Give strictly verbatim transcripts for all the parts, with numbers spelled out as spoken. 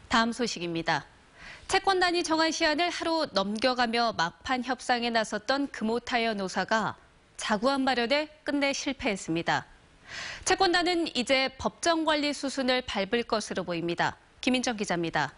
다음 소식입니다. 채권단이 정한 시한을 하루 넘겨가며 막판 협상에 나섰던 금호타이어 노사가 자구안 마련에 끝내 실패했습니다. 채권단은 이제 법정관리 수순을 밟을 것으로 보입니다. 김인정 기자입니다.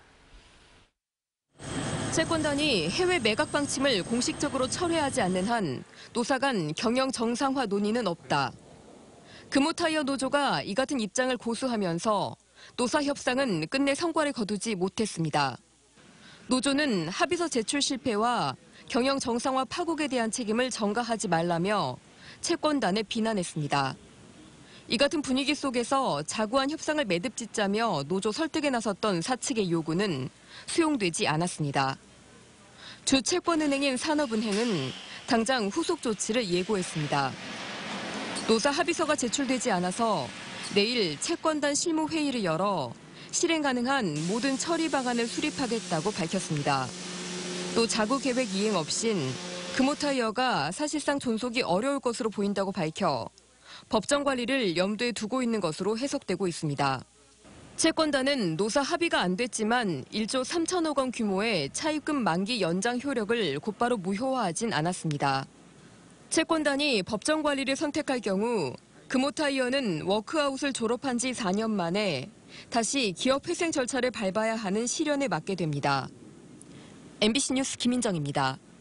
채권단이 해외 매각 방침을 공식적으로 철회하지 않는 한 노사 간 경영 정상화 논의는 없다. 금호타이어 노조가 이 같은 입장을 고수하면서 노사 협상은 끝내 성과를 거두지 못했습니다. 노조는 합의서 제출 실패와 경영 정상화 파국에 대한 책임을 전가하지 말라며 채권단을 비난했습니다. 이 같은 분위기 속에서 자구안 협상을 매듭짓자며 노조 설득에 나섰던 사측의 요구는 수용되지 않았습니다. 주 채권은행인 산업은행은 당장 후속 조치를 예고했습니다. 노사 합의서가 제출되지 않아서 내일 채권단 실무회의를 열어 실행 가능한 모든 처리 방안을 수립하겠다고 밝혔습니다. 또 자구 계획 이행 없인 금호타이어가 사실상 존속이 어려울 것으로 보인다고 밝혀 법정 관리를 염두에 두고 있는 것으로 해석되고 있습니다. 채권단은 노사 합의가 안 됐지만 일조 삼천억 원 규모의 차입금 만기 연장 효력을 곧바로 무효화하진 않았습니다. 채권단이 법정 관리를 선택할 경우 금호타이어는 워크아웃을 졸업한 지 사 년 만에 다시 기업 회생 절차를 밟아야 하는 시련에 맞게 됩니다. 엠비씨 뉴스 김인정입니다.